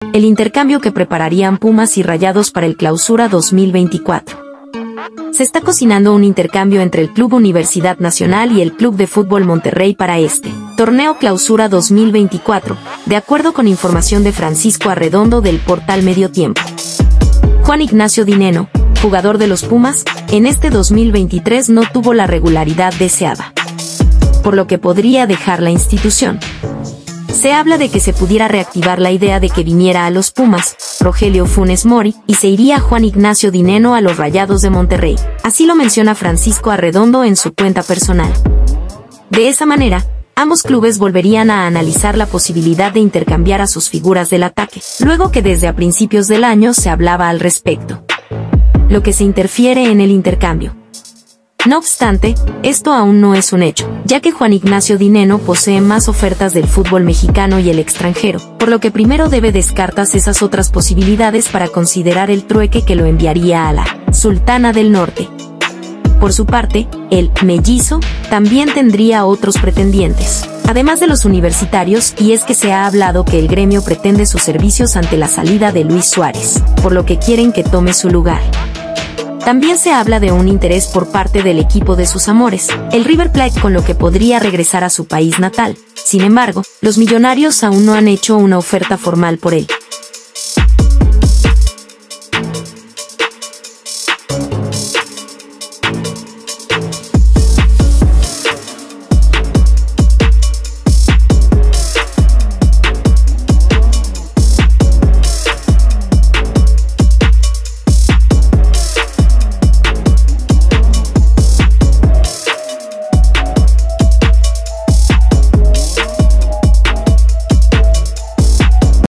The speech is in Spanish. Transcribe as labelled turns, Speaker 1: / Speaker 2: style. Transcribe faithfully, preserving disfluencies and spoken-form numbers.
Speaker 1: el intercambio que prepararían Pumas y Rayados para el Clausura dos mil veinticuatro. Se está cocinando un intercambio entre el Club Universidad Nacional y el Club de Fútbol Monterrey para este Torneo Clausura dos mil veinticuatro, de acuerdo con información de Francisco Arredondo del portal Medio Tiempo. Juan Ignacio Dineno, jugador de los Pumas, en este dos mil veintitrés no tuvo la regularidad deseada, por lo que podría dejar la institución. Se habla de que se pudiera reactivar la idea de que viniera a los Pumas Rogelio Funes Mori y se iría Juan Ignacio Dineno a los Rayados de Monterrey. Así lo menciona Francisco Arredondo en su cuenta personal. De esa manera, ambos clubes volverían a analizar la posibilidad de intercambiar a sus figuras del ataque, luego que desde a principios del año se hablaba al respecto, lo que se interfiere en el intercambio. No obstante, esto aún no es un hecho, ya que Juan Ignacio Dineno posee más ofertas del fútbol mexicano y el extranjero, por lo que primero debe descartar esas otras posibilidades para considerar el trueque que lo enviaría a la Sultana del Norte. Por su parte, el mellizo también tendría otros pretendientes, además de los universitarios, y es que se ha hablado que el gremio pretende sus servicios ante la salida de Luis Suárez, por lo que quieren que tome su lugar. También se habla de un interés por parte del equipo de sus amores, el River Plate, con lo que podría regresar a su país natal. Sin embargo, los millonarios aún no han hecho una oferta formal por él.